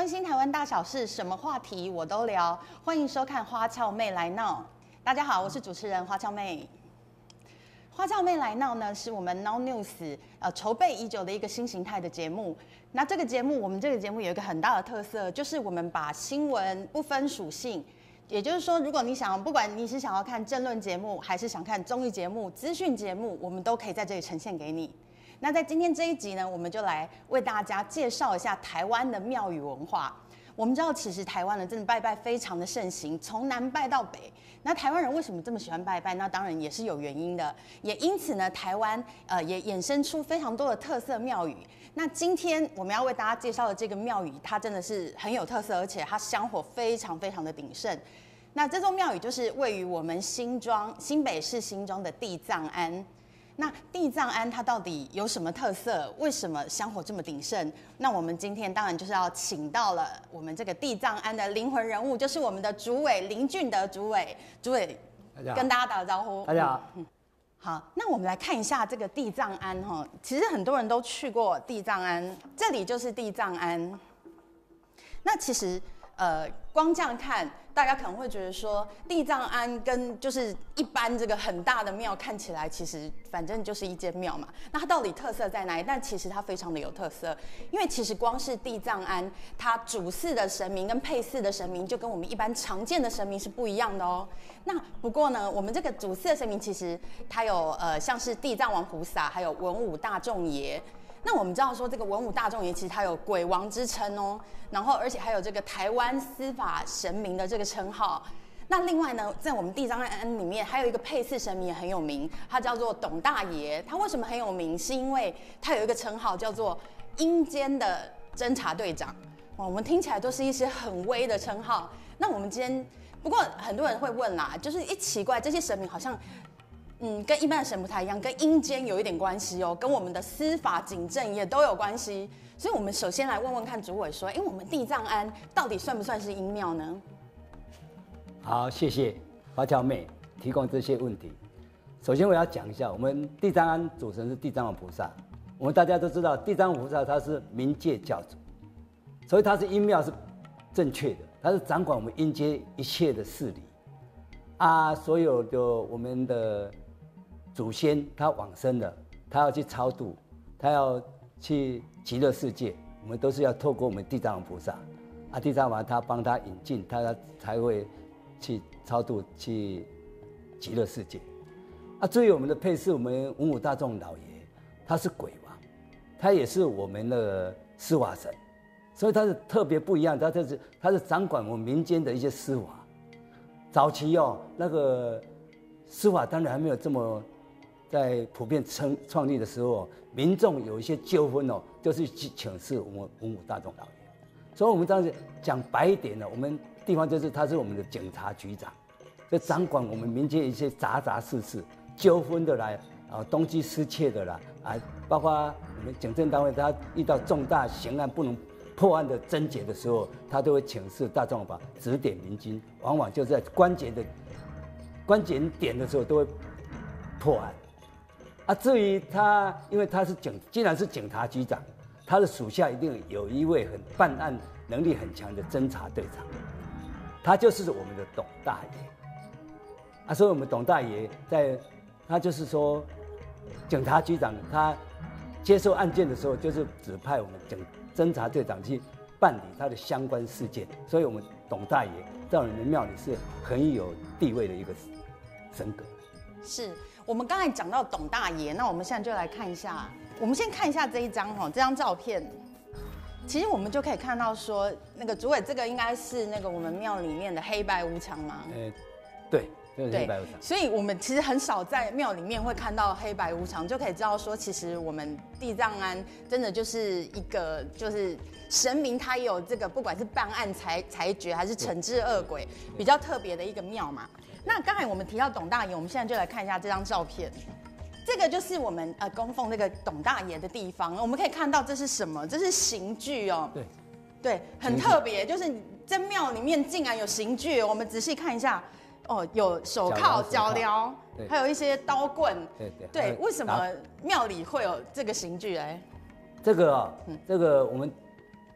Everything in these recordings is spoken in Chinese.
关心台湾大小事，什么话题我都聊。欢迎收看《花俏妹来闹》。大家好，我是主持人花俏妹。花俏妹来闹呢，是我们 Now News 筹备已久的一个新形态的节目。那这个节目，我们这个节目有一个很大的特色，就是我们把新闻不分属性。也就是说，如果你想，不管你是想要看政论节目，还是想看综艺节目、资讯节目，我们都可以在这里呈现给你。那在今天这一集呢，我们就来为大家介绍一下台湾的庙宇文化。我们知道，其实台湾人真的拜拜非常的盛行，从南拜到北。那台湾人为什么这么喜欢拜拜？那当然也是有原因的。也因此呢，台湾也衍生出非常多的特色庙宇。那今天我们要为大家介绍的这个庙宇，它真的是很有特色，而且它香火非常非常的鼎盛。那这座庙宇就是位于我们新北市新庄的地藏庵。那地藏庵它到底有什么特色？为什么香火这么鼎盛？那我们今天当然就是要请到了我们这个地藏庵的灵魂人物，就是我们的主委林俊德主委。主委，跟大家打个招呼。 大家好。 好，那我们来看一下这个地藏庵哈。其实很多人都去过地藏庵，这里就是地藏庵。那其实光这样看，大家可能会觉得说，地藏庵跟就是一般这个很大的庙看起来，其实反正就是一间庙嘛。那它到底特色在哪里？但其实它非常的有特色，因为其实光是地藏庵，它主祀的神明跟配祀的神明，就跟我们一般常见的神明是不一样的哦。那不过呢，我们这个主祀的神明，其实它有像是地藏王菩萨，还有文武大众爷。那我们知道说，这个文武大众爷其实它有鬼王之称哦，然后而且还有这个台湾司法神明的这个称号。那另外呢，在我们地藏庵里面还有一个配祀神明也很有名，他叫做董大爷。他为什么很有名？是因为他有一个称号叫做阴间的侦查队长。我们听起来都是一些很威的称号。那我们今天不过很多人会问啦，就是奇怪，这些神明好像跟一般的神不太一样，跟阴间有一点关系哦，跟我们的司法警政也都有关系。所以我们首先来问问看主委说，我们地藏庵到底算不算是阴庙呢？ 好，谢谢花俏妹提供这些问题。首先我要讲一下，我们地藏庵主神是地藏王菩萨。我们大家都知道，地藏王菩萨他是冥界教主，所以他是阴庙是正确的，他是掌管我们阴间一切的事理啊，所有的我们的祖先他往生了，他要去超度，他要去极乐世界，我们都是要透过我们地藏王菩萨啊，地藏王他帮他引进，他才会去超度去极乐世界啊。至于我们的配祀，我们文武大众老爷他是鬼王，他也是我们的司法神，所以他是特别不一样，他是掌管我们民间的一些司法。早期那个司法当然还没有这么在普遍创立的时候，民众有一些纠纷就是去请示我们文武大众老爷。所以我们当时讲白一点我们地方就是他是我们的警察局长，就掌管我们民间一些杂事纠纷的啦，东西失窃的啦，包括我们警政单位他遇到重大刑案不能破案的侦结的时候，他都会请示大众法指点迷津，往往就在关键点的时候都会破案。至于他，因为他是既然是警察局长，他的属下一定有一位办案能力很强的侦查队长，他就是我们的董大爷。所以我们董大爷他就是说，警察局长他接受案件的时候，就是指派我们侦查队长去办理他的相关事件。所以我们董大爷在我们庙里是很有地位的一个神格。 是。我们刚才讲到董大爷，那我们现在就来看一下，我们先看一下这张照片。其实我们就可以看到说，那个主委这个应该是那个我们庙里面的黑白无常吗？ 对，就是黑白无常。 所以我们其实很少在庙里面会看到黑白无常，就可以知道说，其实我们地藏庵真的就是一个就是神明，他有这个不管是办案裁决还是惩治恶鬼，比较特别的一个庙嘛。那刚才我们提到董大爷，我们现在就来看一下这张照片。这个就是我们供奉那个董大爷的地方。我们可以看到这是什么？这是刑具哦。对，很特别，就是在庙里面竟然有刑具。我们仔细看一下，有手铐、脚镣，还有一些刀棍。对，为什么庙里会有这个刑具？这个我们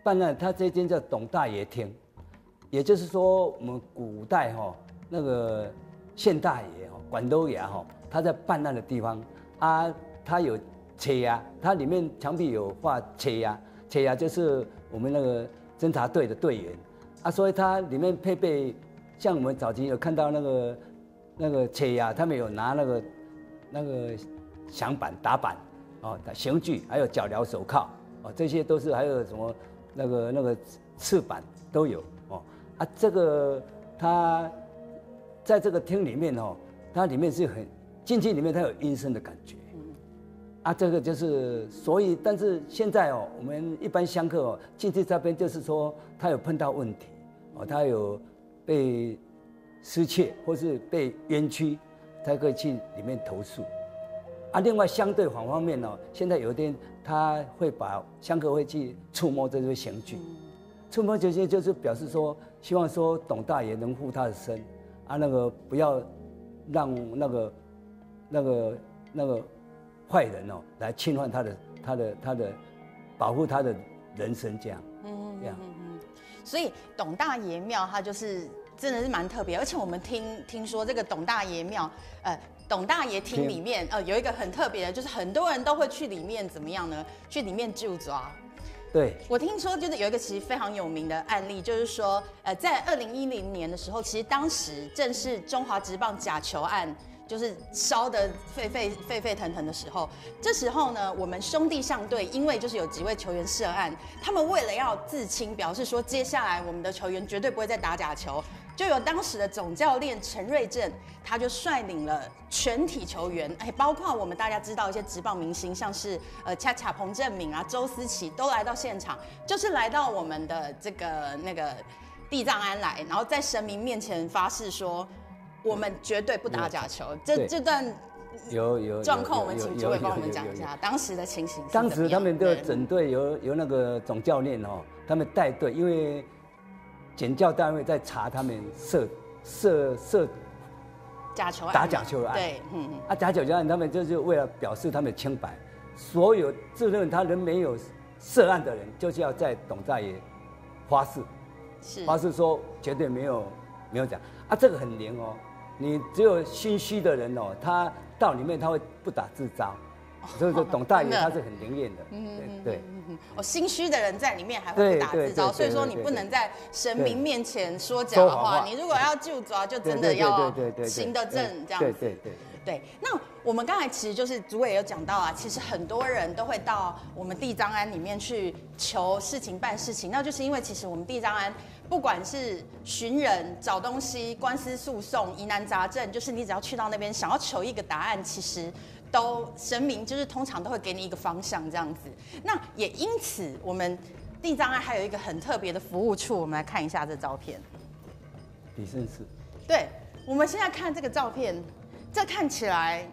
办案，他这间叫董大爷厅，也就是说我们古代那个县大爷管都衙他在办案的地方啊，他有车押，它里面墙壁有画车押，车押就是我们那个侦察队的队员啊，所以它里面配备像我们早期有看到那个车押，他们有拿那个响板打板刑具，还有脚镣手铐这些都是，还有什么那个翅膀都有啊，这个它在这个厅里面它里面是很进去里面它有阴森的感觉。啊，这个就是所以，但是现在我们一般香客进去这边，就是说他有碰到问题他有被失窃或是被冤屈，他可以去里面投诉。啊，另外相对反方面现在有一点他会把香客会去触摸这些刑具，触摸这些就是表示说，希望说董大爷能护他的身啊，不要让那个坏人来侵犯他的保护他的人身这样，这样。 所以董大爷庙它就是真的是蛮特别，而且我们听说这个董大爷庙，董大爷厅里面有一个很特别的，就是很多人都会去里面怎么样呢？去里面就抓。 对， 我听说就是有一个其实非常有名的案例，就是说在2010年的时候，其实当时正是中华职棒假球案。就是烧得沸腾腾的时候，这时候呢，我们兄弟象队因为就是有几位球员涉案，他们为了要自清，表示说接下来我们的球员绝对不会再打假球，就有当时的总教练陈瑞正，他就率领了全体球员，包括我们大家知道一些职棒明星，像是恰恰彭正明啊、周思齐都来到现场，就是来到我们的这个地藏庵来，然后在神明面前发誓说。我们绝对不打假球。这段有状况，我们请主委帮我们讲一下当时的情形。 当时他们的整队由那个总教练他们带队，因为检教单位在查他们射假球案打假球案。 对， 假球案他们就是为了表示他们清白，所有自认他人没有涉案的人，就是要在董大爷发誓说绝对没有讲这个很灵你只有心虚的人他到里面他会不打自招，所以说董大爷他是很灵验的，对。 心虚的人在里面还会不打自招，所以说你不能在神明面前说假话，你如果要就抓，就真的要行得正这样子。对，那我们刚才其实就是主委有讲到其实很多人都会到我们地藏庵里面去求事情办事情，那就是因为其实我们地藏庵不管是寻人、找东西、官司诉讼、疑难杂症，就是你只要去到那边想要求一个答案，其实都神明就是通常都会给你一个方向这样子。那也因此，我们地藏庵还有一个很特别的服务处，我们来看一下这照片。 比胜寺。 对，我们现在看这个照片。这看起来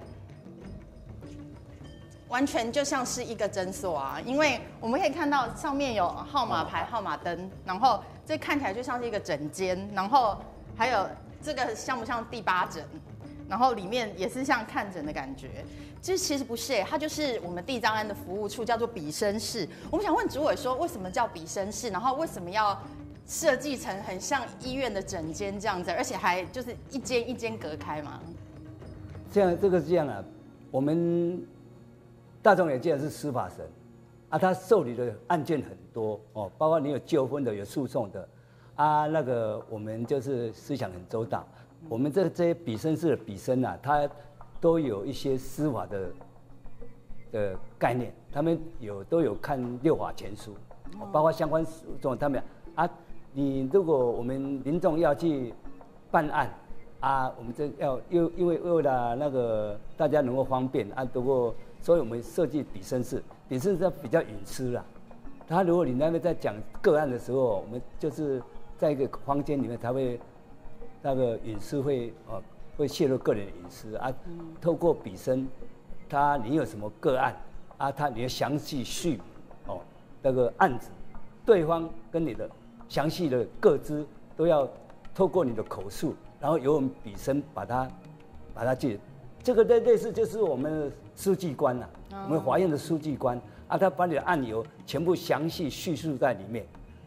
完全就像是一个诊所因为我们可以看到上面有号码牌、号码灯，然后这看起来就像是一个诊间，然后还有这个像不像第8诊？然后里面也是像看诊的感觉。这其实不是它就是我们地藏庵的服务处，叫做比生室。我们想问主委说，为什么叫比生室？然后为什么要设计成很像医院的诊间这样子，而且还就是一间一间隔开嘛？ 这个是这样我们大众也既然是司法神他受理的案件很多包括你有纠纷的，有诉讼的我们就是思想很周到。我们这些比生室的比生他都有一些司法的概念，他们都有看6法全书，包括相关诉讼，他们你如果我们民众要去办案。我们这要因为为了大家能够方便不过所以我们设计比生室，比生室比较隐私啦。如果你那边在讲个案的时候，我们就是在一个房间里面才会隐私会泄露个人的隐私透过比生，你有什么个案你要详细叙案子，对方跟你的详细的个资都要透过你的口述。然后由我们比生把它记，这个类似就是我们的书记官我们法院的书记官他把你的案由全部详细叙述在里面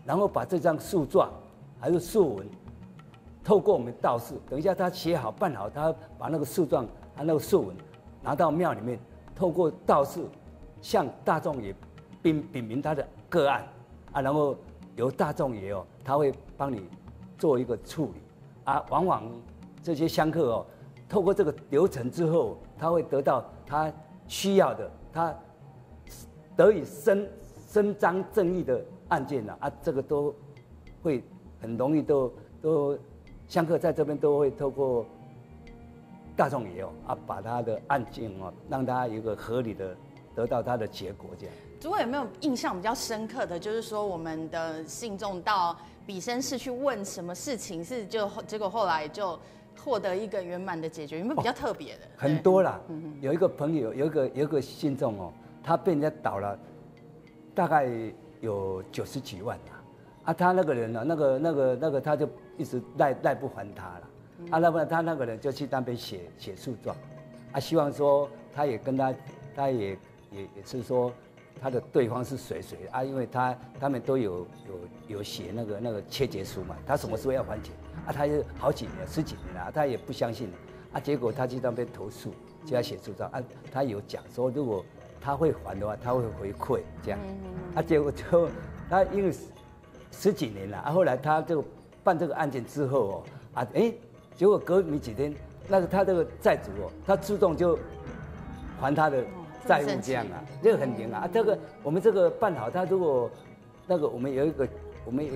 然后把这张诉状还是诉文，透过我们道士，等一下他写好办好，他把那个诉状和那个诉文拿到庙里面，透过道士向大众也禀明他的个案啊，然后由大众也他会帮你做一个处理啊，往往这些香客透过这个流程之后，他会得到他需要的，他得以伸张正义的案件啊，这个都会很容易都香客在这边都会透过大众也把他的案件让他有一个合理的得到他的结果这样。 主委有没有印象比较深刻的，就是说我们的信众到比生市去问什么事情，结果后来就获得一个圆满的解决，有没有比较特别的？ 很多啦，有一个朋友，有一个信众他被人家倒了，大概有90几万啦。他那个人呢，那个他就一直赖不还他了。那么他那个人就去那边写诉状，希望说他也跟他也是说他的对方是谁因为他们都有写那个切结书嘛，他什么时候要还钱他就好几年10几年了他也不相信结果他去那边投诉，就要写诉状他有讲说如果他会还的话，他会回馈这样结果就他因为10几年了后来他就办这个案件之后结果隔没几天，他这个债主他自动就还他的债务这样这个很灵这个我们这个办好，他如果我们有一个我们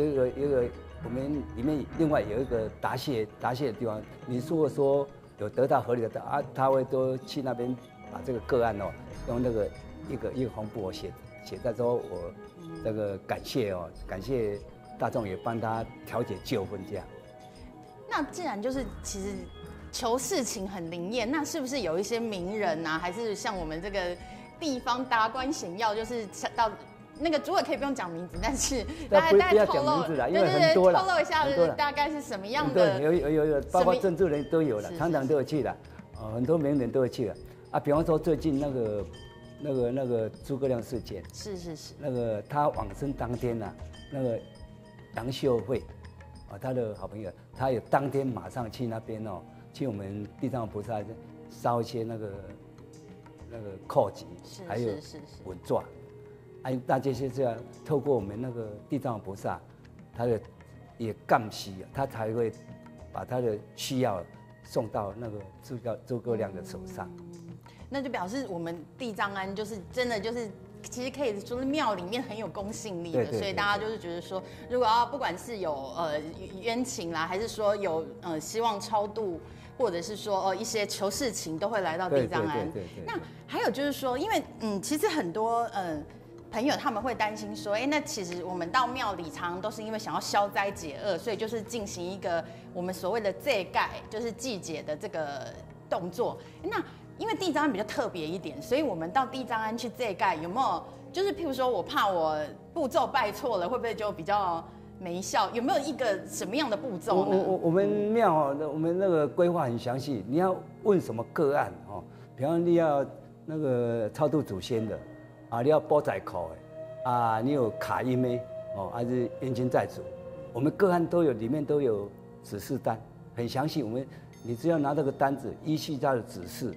里面另外有一个答谢的地方，你如果说有得到合理的他会都去那边把这个个案用那个一个红布写在说我这个感谢大众也帮他调解纠纷这样。 那既然就是其实求事情很灵验，那是不是有一些名人还是像我们这个地方达官显要，就是到那个主委可以不用讲名字，但是大概透露，对，透露一下大概是什么样的？ 有，包括政治人都有了，常常都有去的，很多名人都会去的比方说最近那个诸葛亮事件， 是， 那个他往生当天那个杨秀慧他的好朋友，他也当天马上去那边去我们地藏王菩萨烧一些那个扣集，还有文状，那这些这样透过我们那个地藏王菩萨，他的也感惜他才会把他的需要送到那个诸葛亮的手上。 那就表示我们地藏庵就是真的就是。其实可以说是庙里面很有公信力的，所以大家就是觉得说，如果不管是有冤情啦，还是说有希望超度，或者是说一些求事情，都会来到地藏庵。那还有就是说，因为其实很多朋友他们会担心说，那其实我们到庙里常常都是因为想要消灾解厄，所以就是进行一个我们所谓的祭盖，就是祭解的这个动作。那因为地藏庵比较特别一点，所以我们到地藏庵去祭盖，有没有就是譬如说我怕我步骤拜错了，会不会就比较没效？有没有一个什么样的步骤呢？ 我们庙我们那个规划很详细，你要问什么个案比方你要那个超度祖先的你要煲仔口的你有卡音的还是冤亲债主，我们个案都有，里面都有指示单，很详细。你只要拿这个单子，依据他的指示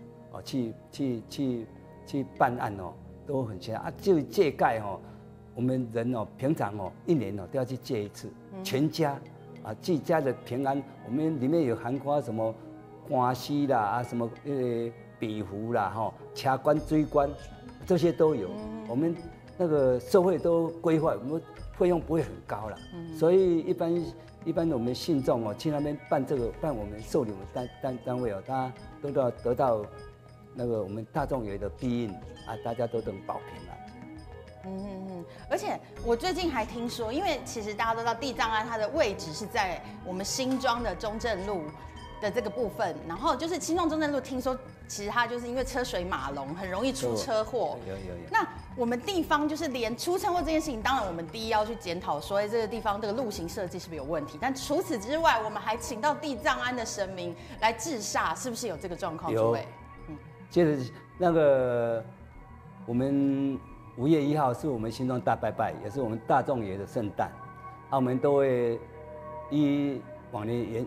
去办案都很清楚至于戒盖我们人平常1年都要去戒一次，全家自家的平安，我们里面有含括什么关系啦什么庇护啦车关追关，这些都有。我们那个社会都规划，我们费用不会很高啦，所以一般我们信众去那边办我们受理我们单位大家都要得到那个我们大众有的庇荫大家都能保平安。 而且我最近还听说，因为其实大家都知道地藏庵它的位置是在我们新庄的中正路的这个部分，然后就是新庄中正路，听说其实它就是因为车水马龙，很容易出车祸。 有。 那我们地方就是连出车祸这件事情，当然我们第一要去检讨说，这个地方这个路型设计是不是有问题？但除此之外，我们还请到地藏庵的神明来治煞，是不是有这个状况？诸位， 接着那个我们5月1号是我们新庄大拜拜，也是我们大众爷的圣诞。 我们都会依往年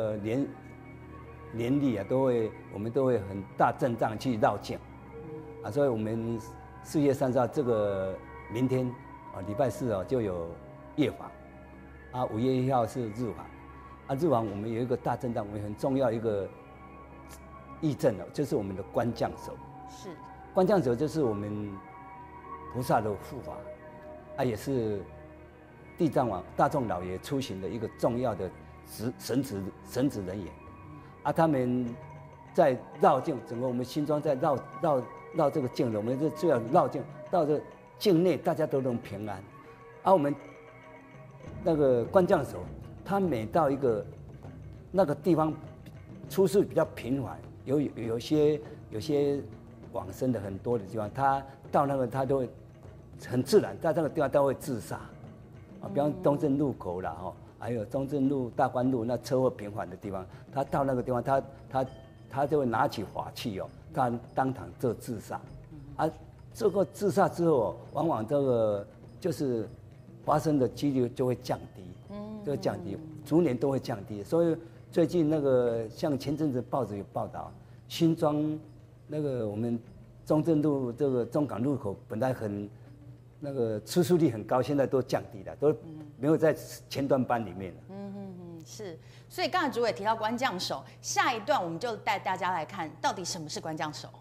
年历啊，我们都会很大阵仗去绕境，所以我们4月30号这个明天礼拜四就有夜访，5月1号是日访，日访我们有一个大阵仗，我们很重要一个议政就是我们的官将手， 是官将手就是我们菩萨的护法，也是地藏王大众老爷出行的一个重要的神职人员，他们在绕境，整个我们新庄在绕这个境的，我们就要绕境到这境内，大家都能平安。我们那个官将手，他每到一个那个地方出事比较频繁，有些往生的很多的地方，他到那个他都会很自然，在这个地方他会自杀，比方东正路口啦，还有中正路、大关路那车祸频繁的地方，他到那个地方，他就会拿起法器他当场做自杀，这个自杀之后，往往这个就是发生的几率就会降低，就会降低，逐年都会降低。所以最近那个像前阵子报纸有报道，新庄那个我们中正路这个中港路口本来那个出事率很高，现在都降低了，都没有在前段班里面了。 是。所以刚才主委提到官将手，下一段我们就带大家来看到底什么是官将手。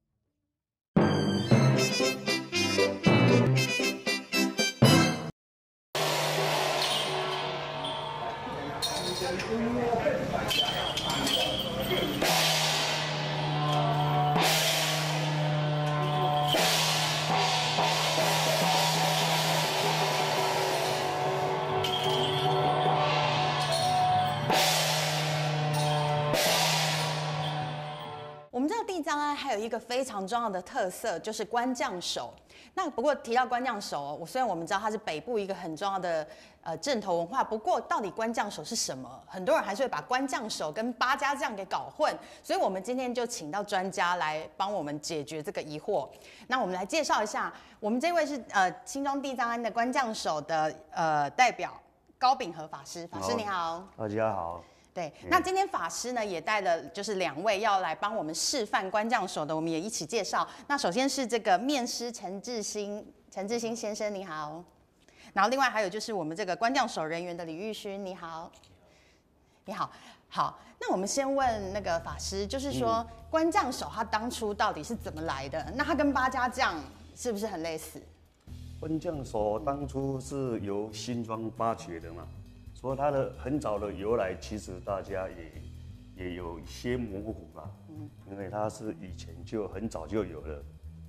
我们知道地藏庵还有一个非常重要的特色，就是官将手。那不过提到官将手，虽然我们知道它是北部一个很重要的阵头文化，不过到底官将手是什么？很多人还是会把官将手跟八家将给搞混，所以我们今天就请到专家来帮我们解决这个疑惑。那我们来介绍一下，我们这位是新庄地藏庵的官将手的代表高秉和法师，法师你好。 大家好。 对，那今天法师呢也带了就是2位要来帮我们示范官将手的，我们也一起介绍。那首先是这个面师陈志兴先生，你好。然后另外还有就是我们这个官将手人员的李玉勋，你好。你好，好。那我们先问那个法师，就是说官将手他当初到底是怎么来的？那他跟八家将是不是很类似？ 官将手当初是由新庄发掘的嘛。说它的很早的由来，其实大家也有一些模糊吧，因为它是以前就很早就有了，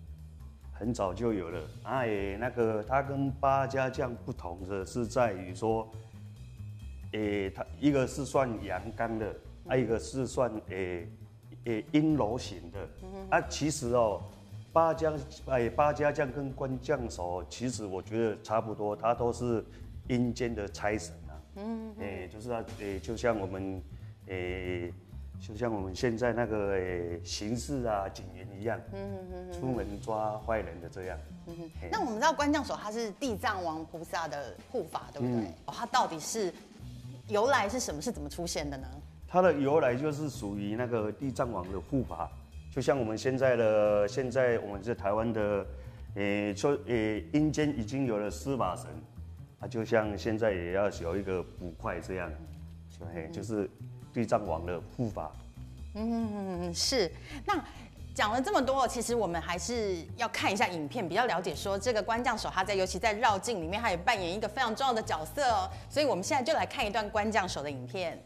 那个它跟八家将不同的是在于说，它一个是算阳刚的，一个是算阴柔型的，其实八家将跟官将手，其实我觉得差不多，它都是阴间的差神。就是它，就像我们现在那个刑事啊、警员一样，出门抓坏人的这样。 那我们知道官将手他是地藏王菩萨的护法，对不对？他到底是由来是什么？是怎么出现的呢？ 它的由来就是属于那个地藏王的护法，就像我们现在我们在台湾的，阴间已经有了司法神。就像现在也要有一个捕快这样，就是地藏王的护法。 是。那讲了这么多，其实我们还是要看一下影片，比较了解说这个官将手他尤其在绕境里面，他也扮演一个非常重要的角色哦。所以我们现在就来看一段官将手的影片。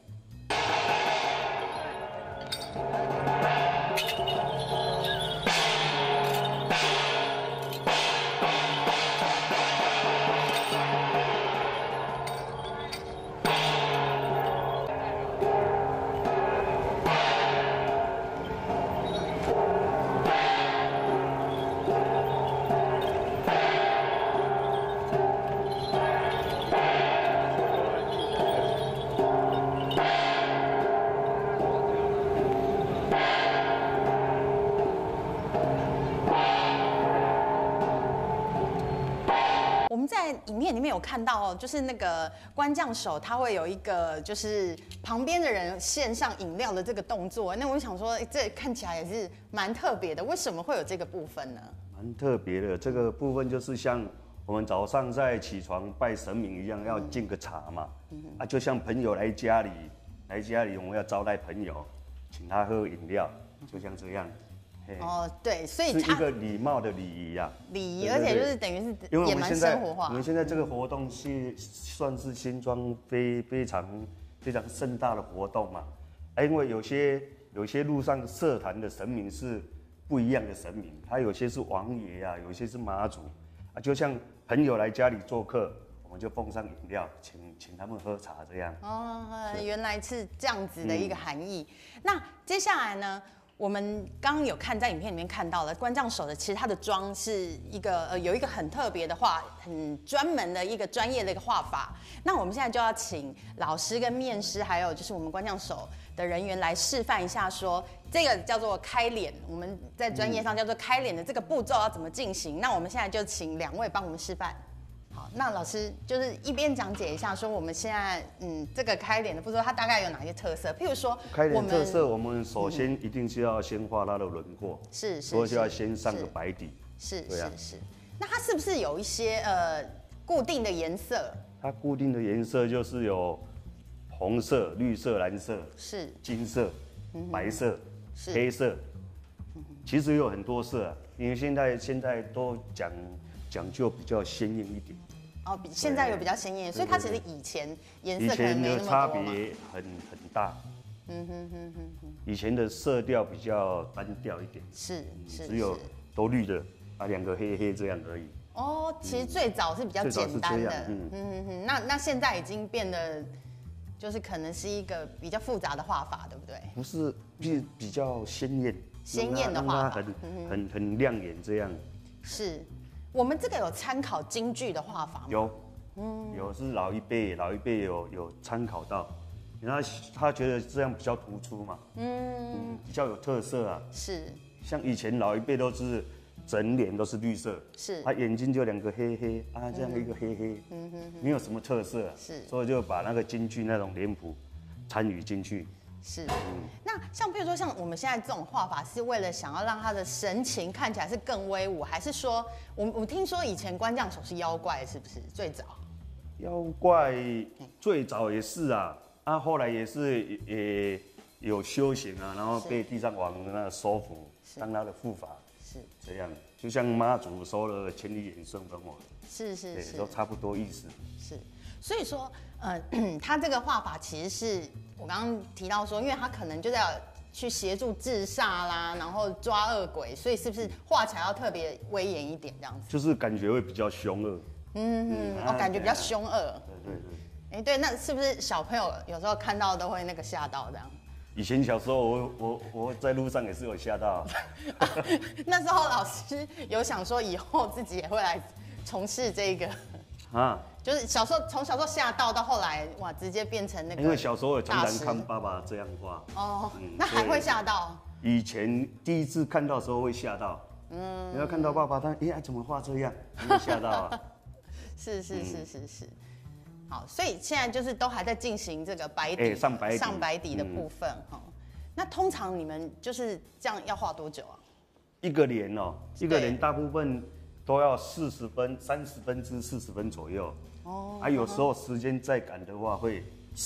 们在影片里面有看到，就是那个官将手，他会有一个就是旁边的人献上饮料的这个动作。那我就想说，这看起来也是蛮特别的，为什么会有这个部分呢？ 蛮特别的，这个部分就是像我们早上在起床拜神明一样，要敬个茶嘛。就像朋友来家里，我们要招待朋友，请他喝饮料，就像这样。 哦，对，所以是一个礼貌的礼仪啊， 礼仪，而且就是等于是也蛮生活化。 我们现在这个活动是算是新庄非常盛大的活动嘛，因为有些路上社坛的神明是不一样的神明，他有些是王爷啊，有些是妈祖啊，就像朋友来家里做客，我们就奉上饮料，请他们喝茶这样。 哦，原来是这样子的一个含义。那接下来呢？我们刚刚有看在影片里面看到了官将手的，其实他的妆是一个有一个很特别的画，很专门的一个专业的一个画法。那我们现在就要请老师跟面师，还有就是我们官将手的人员来示范一下说这个叫做开脸，我们在专业上叫做开脸的这个步骤要怎么进行。那我们现在就请2位帮我们示范。好，那老师就是一边讲解一下，说我们现在这个开脸的步骤，它大概有哪些特色？譬如说， 开脸特色，我们首先一定是要先画它的轮廓，所以就要先上个白底， 是。那它是不是有一些固定的颜色？ 它固定的颜色就是有红色、绿色、蓝色， 是金色、白色、黑色，其实有很多色啊，因为现在都讲究比较鲜艳一点。 哦，现在有比较鲜艳，所以它其实以前颜色可能没那么多嘛。以前的差别很大。以前的色调比较单调一点。是。只有都绿的，2个黑黑这样而已。 哦，其实最早是比较简单的。那现在已经变得，就是可能是一个比较复杂的画法，对不对？ 不是，比较鲜艳。 鲜艳的画法。 很亮眼这样。 是。我们这个有参考京剧的画法吗？ 有是老一辈有参考到，然后他觉得这样比较突出嘛，比较有特色啊。是，像以前老一辈都是整脸都是绿色，是，他眼睛就2个黑黑啊，这样一个黑黑，没有什么特色啊，是，所以就把那个京剧那种脸谱参与进去。 是，那像比如说像我们现在这种画法，是为了想要让他的神情看起来是更威武，还是说我听说以前官将手是妖怪，是不是最早？ 妖怪最早也是啊，后来也是有修行啊，然后被地藏王那个收服，当他的护法，是这样，就像妈祖收了千里眼顺风耳，是，都差不多意思。 是，所以说他这个画法其实是。我刚刚提到说，因为他可能就是要去协助治煞啦，然后抓恶鬼，所以是不是画起来要特别威严一点这样子？ 就是感觉会比较凶恶。 我感觉比较凶恶。对。对，那是不是小朋友有时候看到都会那个吓到这样？ 以前小时候我在路上也是有吓到。 那时候老师有想说以后自己也会来从事这个就是从小时候吓到后来哇，直接变成那个。 因为小时候也常常看爸爸这样画。 那还会吓到？ 以前第一次看到的时候会吓到。你要看到爸爸他怎么画这样，会吓到啊。 是。好，所以现在就是都还在进行这个白底上白底的部分那通常你们就是这样要画多久啊？ 一个脸一个脸大部分都要30分至40分左右。有时候时间再赶的话，会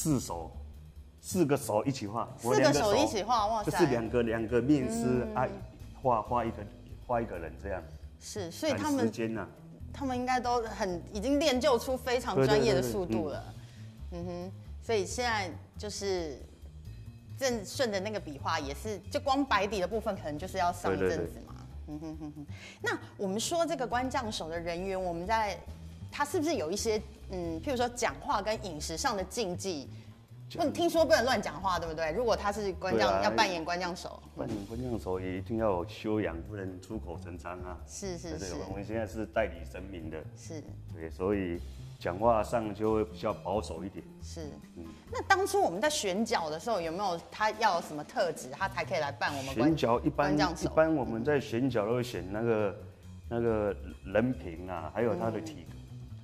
4个手一起画 ，4个手一起画，哇塞！ 就是两个面师画一个人这样。 是，所以他们时间啊， 他们应该都已经练就出非常专业的速度了。所以现在就是正顺着那个笔画，也是就光白底的部分，可能就是要上一阵子嘛。那我们说这个官将手的人员，他是不是有一些譬如说讲话跟饮食上的禁忌？听说不能乱讲话，对不对？如果他是官将，要扮演官将手， 扮演官将手也一定要有修养，不能出口成章啊。是。我们现在是代理神明的，是，对，所以讲话上就会比较保守一点。是， 那当初我们在选角的时候，有没有他要有什么特质，他才可以来扮我们选角？一般我们在选角都会选那个人品啊，还有他的体格。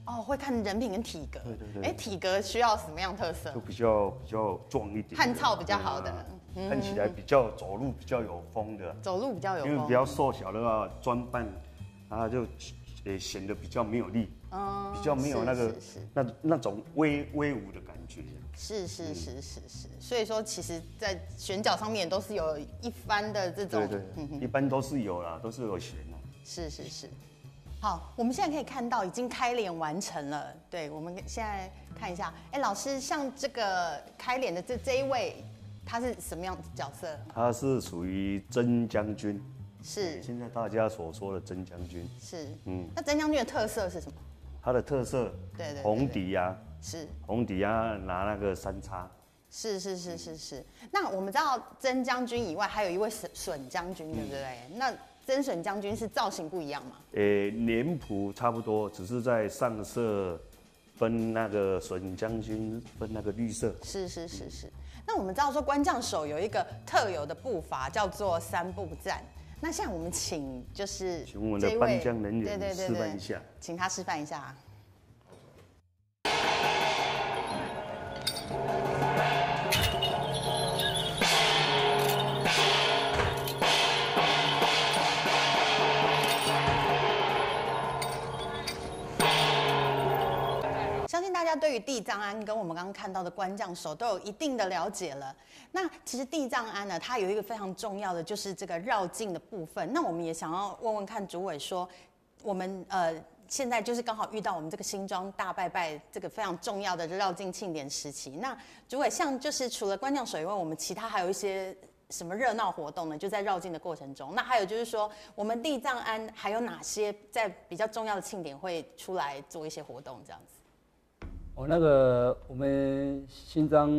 哦，会看人品跟体格。 对对对。 体格需要什么样特色？ 就比较壮一点， 汗臭比较好的， 看起来比较走路比较有风的。 走路比较有风。 因为比较瘦小的话，装扮它就显得比较没有力，比较没有那种威武的感觉。 是，所以说其实，在选角上面都是有一番的这种， 对，一般都是有啦，都是有选啦。 是。好，我们现在可以看到已经开脸完成了。对，我们现在看一下，老师，像这个开脸的这一位，他是什么样的角色？ 他是属于曾将军， 是现在大家所说的曾将军。 是，那曾将军的特色是什么？ 他的特色， 对， 红底呀， 是红底呀，拿那个三叉。 是。那我们知道曾将军以外，还有一位损将军，对不对？那曾损将军是造型不一样吗？ 脸谱差不多，只是在上色分那个损将军分那个绿色。 是。那我们知道说关将手有一个特有的步伐叫做3步战。那现在我们请我们的颁奖人员示范一下， 请他示范一下。相信大家对于地藏庵跟我们刚刚看到的关将手都有一定的了解了。那其实地藏庵呢，它有一个非常重要的就是这个绕境的部分。那我们也想要问问看主委说，我们现在就是刚好遇到我们这个新庄大拜拜这个非常重要的绕境庆典时期。那主委像就是除了关将手以外，我们其他还有一些什么热闹活动呢？就在绕境的过程中。那还有就是说，我们地藏庵还有哪些在比较重要的庆典会出来做一些活动这样子？ 那个我们新庄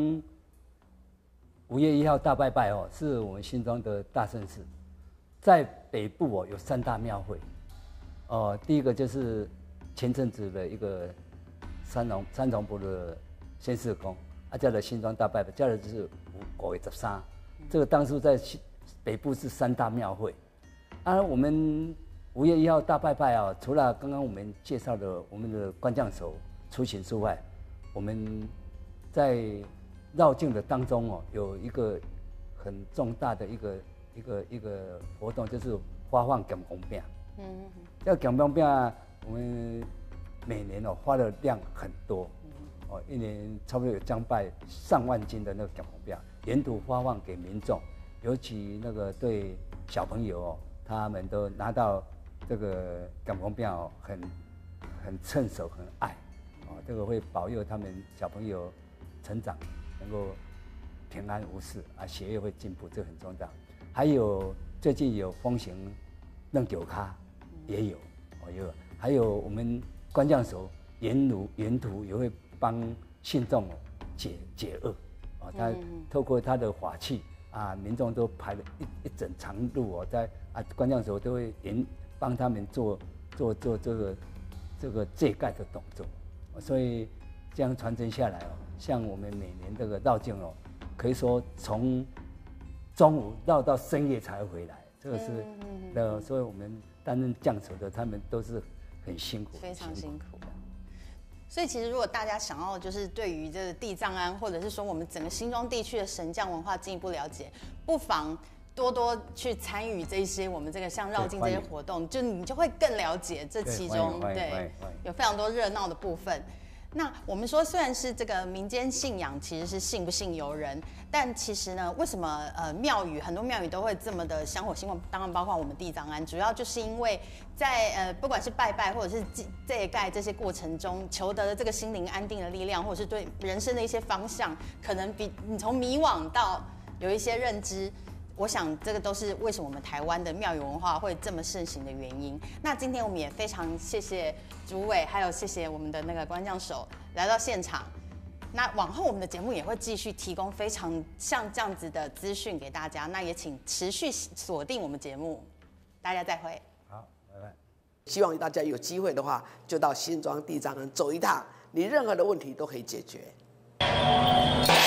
5月1号大拜拜是我们新庄的大盛事。在北部有3大庙会，第一个就是前阵子的一个三重埔的先巳宫，叫的新庄大拜拜，叫的就是5月13，这个当初在北部是3大庙会。我们5月1号大拜拜除了刚刚我们介绍的我们的关将手出行之外，我们在绕境的当中有一个很重大的一个活动，就是发放咸公饼。这个咸公饼我们每年发的量很多，一年差不多有将拜上万斤的那个咸公饼，沿途发放给民众，尤其那个对小朋友他们都拿到这个咸公饼很趁手很爱。这个会保佑他们小朋友成长能够平安无事学业会进步，这很重要。还有最近有风行弄酒咖，也有，还有我们关将手沿途也会帮信众解厄，他透过他的法器民众都排了一整长路在关将手都会帮他们做这个戒盖的动作。所以这样传承下来像我们每年这个绕境可以说从中午绕到深夜才回来，这个是所以我们担任将手的他们都是很辛苦， 非常辛苦的。所以其实如果大家想要就是对于这个地藏庵，或者是说我们整个新庄地区的神将文化进一步了解，不妨多多去参与这些我们这个像绕境这些活动，就你就会更了解这其中有非常多热闹的部分。那我们说，虽然是这个民间信仰，其实是信不信由人，但其实呢，为什么庙宇很多庙宇都会这么的香火兴旺？当然包括我们地藏庵，主要就是因为在不管是拜拜或者是祭盖这些过程中，求得了这个心灵安定的力量，或者是对人生的一些方向，可能比你从迷惘到有一些认知。我想这个都是为什么我们台湾的庙宇文化会这么盛行的原因。那今天我们也非常谢谢主委，还有谢谢我们的那个关将手来到现场。那往后我们的节目也会继续提供非常像这样子的资讯给大家。那也请持续锁定我们节目，大家再会。 好，拜拜。 希望大家有机会的话，就到新庄地藏庵走一趟，你任何的问题都可以解决。